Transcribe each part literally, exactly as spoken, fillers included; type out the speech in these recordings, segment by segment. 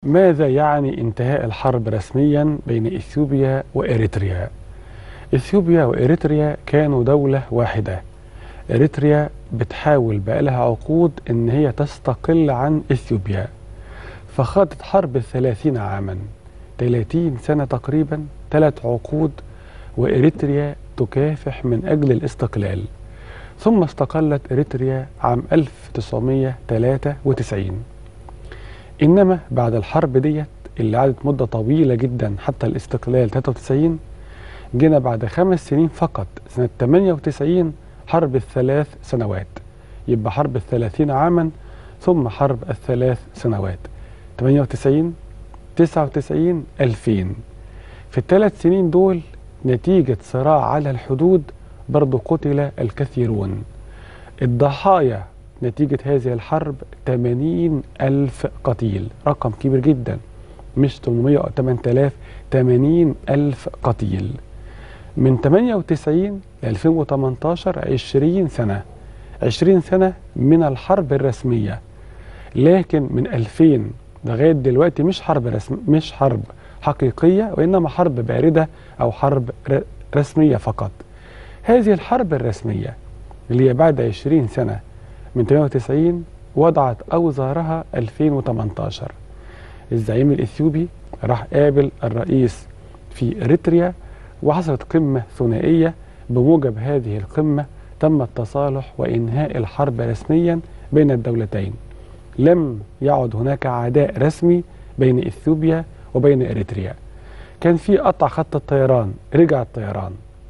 ماذا يعني انتهاء الحرب رسميا بين إثيوبيا وإريتريا؟ إثيوبيا وإريتريا كانوا دولة واحدة. إريتريا بتحاول بقالها عقود إن هي تستقل عن إثيوبيا، فخاضت حرب الثلاثين عاما، ثلاثين سنة تقريبا، ثلاث عقود، وإريتريا تكافح من أجل الاستقلال. ثم استقلت إريتريا عام ألف وتسعمائة وثلاثة وتسعين. إنما بعد الحرب ديت اللي قعدت مدة طويلة جدا حتى الاستقلال ثلاثة وتسعين، جينا بعد خمس سنين فقط سنة ثمانية وتسعين حرب الثلاث سنوات. يبقى حرب الثلاثين عاما ثم حرب الثلاث سنوات، ثمانية وتسعين، تسعة وتسعين، ألفين. في الثلاث سنين دول نتيجة صراع على الحدود برضو قتل الكثيرون. الضحايا نتيجة هذه الحرب ثمانين ألف قتيل، رقم كبير جدا، مش ثمانمائة أو ثمانية آلاف، ثمانين ألف قتيل. من ثمانية وتسعين ل ألفين وثمانية عشر عشرين سنة، عشرين سنة من الحرب الرسمية. لكن من ألفين لغاية دلوقتي مش حرب رسم مش حرب حقيقية، وإنما حرب باردة أو حرب رسمية فقط. هذه الحرب الرسمية اللي هي بعد عشرين سنة من ثمانية وتسعين وضعت أوزارها ألفين وثمانية عشر. الزعيم الإثيوبي راح قابل الرئيس في إريتريا، وحصلت قمة ثنائية. بموجب هذه القمة تم التصالح وإنهاء الحرب رسميا بين الدولتين. لم يعد هناك عداء رسمي بين إثيوبيا وبين إريتريا. كان في قطع خط الطيران، رجع الطيران.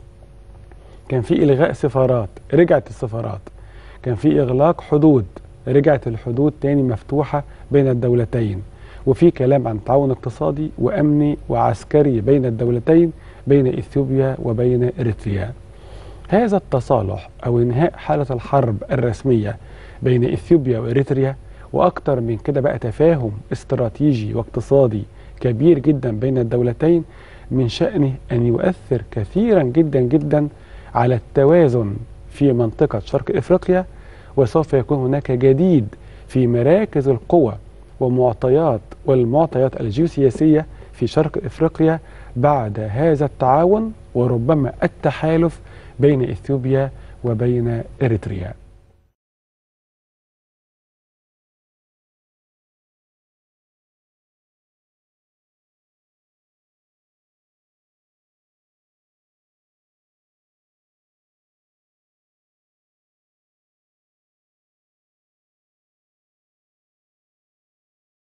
كان في إلغاء سفارات، رجعت السفارات. كان في إغلاق حدود، رجعت الحدود تاني مفتوحة بين الدولتين. وفي كلام عن تعاون اقتصادي وأمني وعسكري بين الدولتين، بين إثيوبيا وبين إريتريا. هذا التصالح أو إنهاء حالة الحرب الرسمية بين إثيوبيا وإريتريا، وأكتر من كده بقى تفاهم استراتيجي واقتصادي كبير جدا بين الدولتين، من شأنه أن يؤثر كثيرا جدا جدا على التوازن في منطقة شرق إفريقيا. وسوف يكون هناك جديد في مراكز القوى ومعطيات والمعطيات الجيوسياسية في شرق إفريقيا بعد هذا التعاون وربما التحالف بين إثيوبيا وبين إريتريا.